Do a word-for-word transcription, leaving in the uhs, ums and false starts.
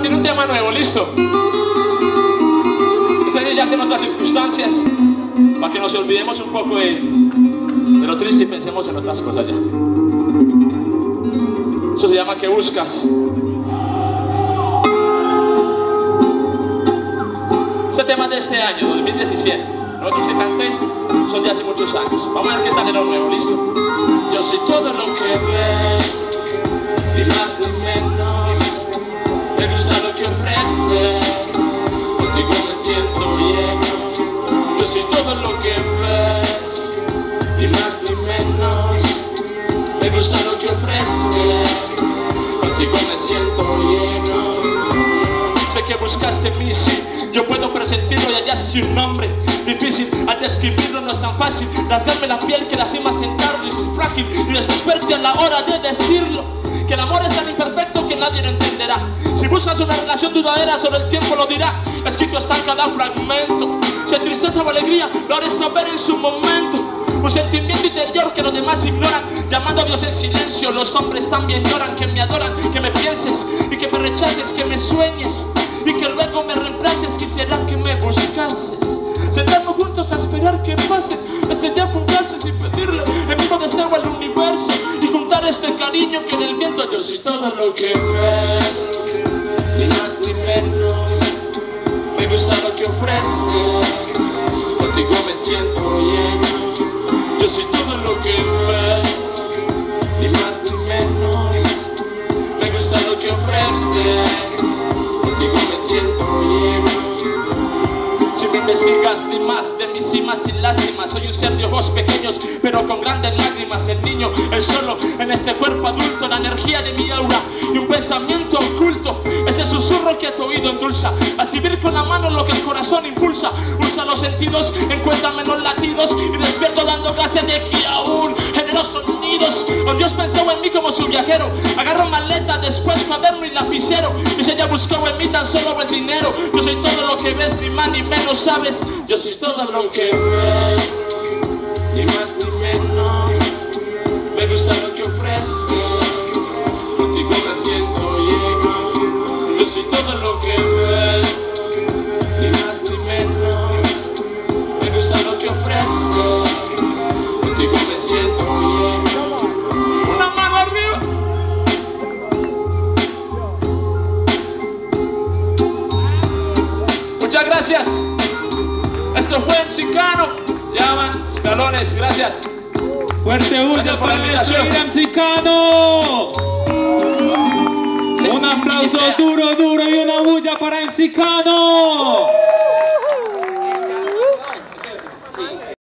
tiene un tema nuevo, listo. Este año ya hacen otras circunstancias, para que nos olvidemos un poco de, de lo triste y pensemos en otras cosas ya. Eso se llama ¿Qué buscas? Este tema es de este año, dos mil diecisiete. Nosotros que canté son de hace muchos años. Vamos a ver qué tal era nuevo, listo. Yo soy todo lo que ves, ni más ni menos. Me gusta lo que ofreces, contigo me siento lleno. Yo soy todo lo que ves, ni más ni menos. Me gusta lo que ofreces, contigo me siento lleno. Sé que buscaste en mí, sí, yo puedo presentirlo y allá sin nombre. Difícil, al describirlo no es tan fácil. Rasgarme la piel que la cima sentarlo y es frágil. Y después verte a la hora de decirlo. Que el amor es tan imperfecto que nadie lo entenderá. Si buscas una relación duradera, solo el tiempo lo dirá. Escrito está en cada fragmento. Si hay tristeza o alegría, lo haré saber en su momento. Un sentimiento interior que los demás ignoran. Llamando a Dios en silencio, los hombres también lloran. Que me adoran, que me pienses y que me rechaces, que me sueñes y que luego me reemplaces. Quisiera que me buscases, sentarnos juntos a esperar que pase estrellas fugaces y pedirle el mismo deseo al universo y juntar este cariño que en el viento. Yo soy todo lo que ves, ni más ni menos. Me gusta lo que ofreces, contigo me siento lleno. Yo soy todo lo que ves, ni más ni menos. Me gusta lo que ofreces, contigo me siento lleno. Si me investigas ni más de mis cimas sin lástimas. Soy un ser de ojos pequeños pero con grandes lágrimas. El niño, el solo, en este cuerpo adulto. La energía de mi aura y un pensamiento oculto. Ese susurro que a tu oído endulza. A escribir con la mano lo que el corazón impulsa. Usa los sentidos, encuéntrame los latidos. Y despierto dando gracias de que aún genero sonidos. Oh, Dios pensó en mí como su viajero. Agarro maleta, después cuaderno y lapicero. Y si ella buscó en mí tan solo el dinero. Yo soy todo lo que ves, ni más ni menos, ¿sabes? Yo soy todo lo que ves, ni más ni menos. Me gusta lo que ofreces, contigo me siento lleno. Yo soy todo lo que ves, ni más ni menos. Me gusta lo que ofreces, contigo me siento lleno. Una mano arriba. Muchas gracias. Esto fue Mexicano. Llaman escalones, gracias. Fuerte bulla para el Mexicano. Un aplauso duro, duro y una bulla para el Mexicano.